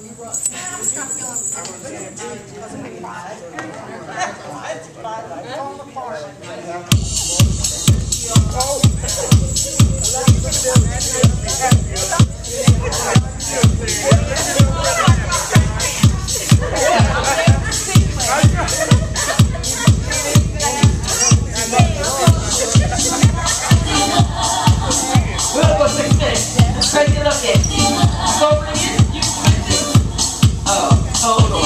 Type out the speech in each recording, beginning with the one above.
Crazy looking. Go over again. You missed it. Oh, hold on.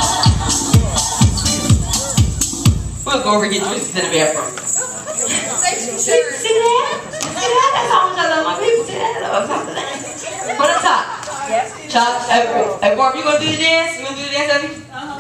We'll go over and get twisted in the bathroom. See that? See that? That's all I love my people. See that? On top of that. For the top. Chop. Hey, Barb, you gonna do the dance? You gonna do the dance, Abby?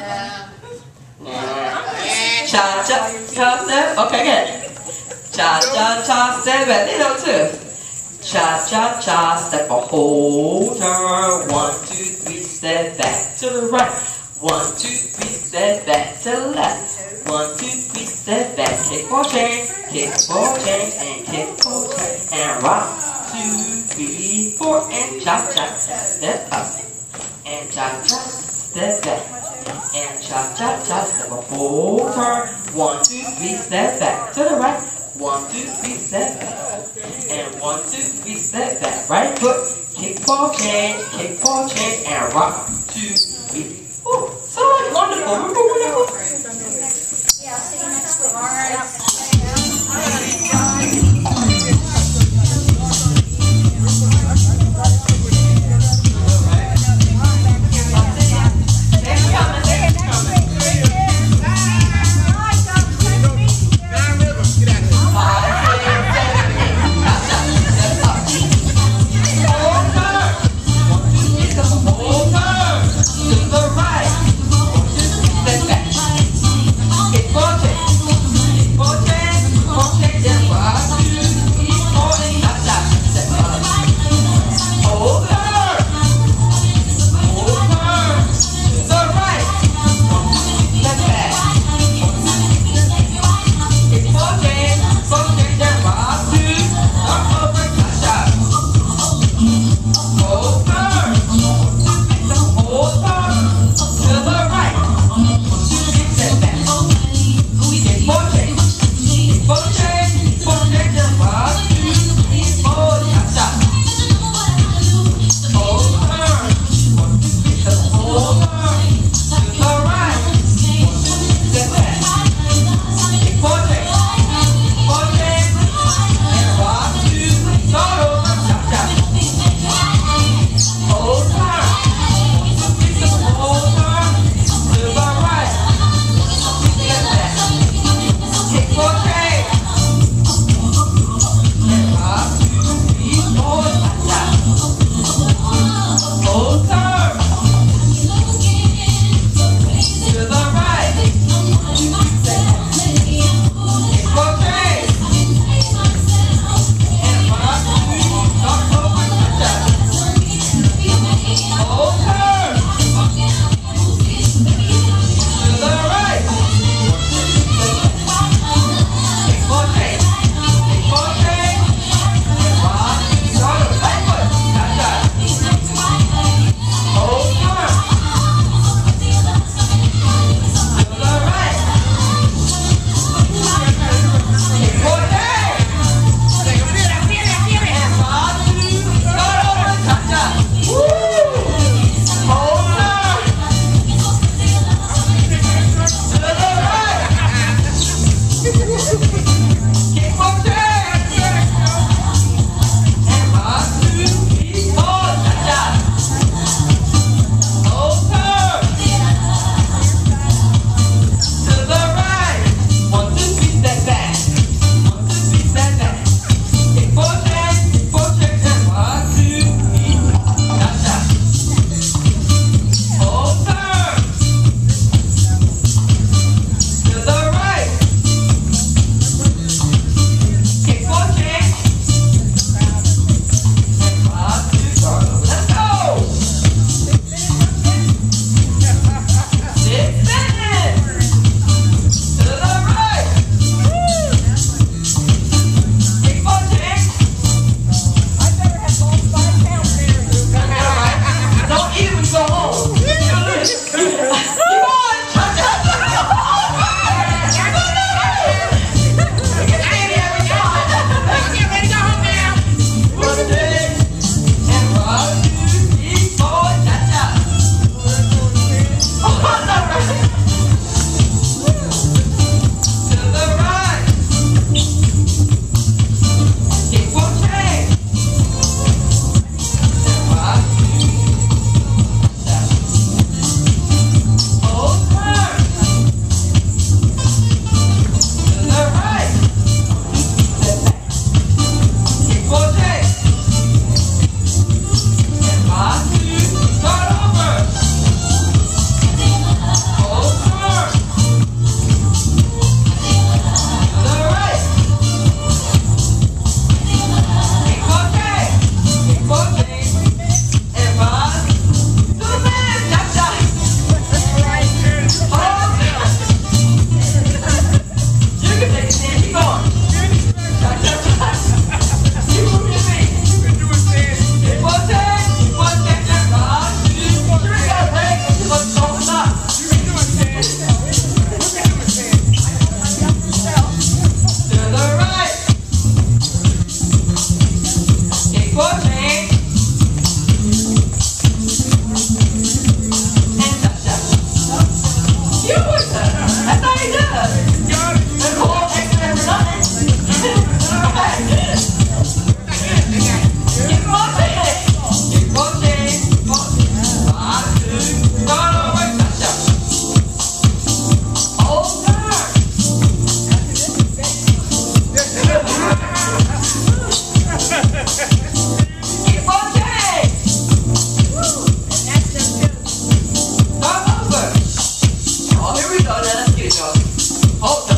Cha cha cha step. Okay, good. Cha cha cha step. They know too. Cha cha cha step a whole turn. 1, 2, 3 step back to the right. 1, 2, 3 step back to the left. 1, 2, 3 step back. Kick for change, and kick for change and rock. 2, 3, 4 and cha cha step up and cha cha step back. And cha-cha-cha, step a whole turn. 1, 2, 3, step back to the right. 1, 2, 3, step back. And 1, 2, 3, step back. Right foot, kick for change, and rock. 2, 3. Oh, so wonderful. Wonderful. Yeah, I'll see you next week. All right. Step back. Oh,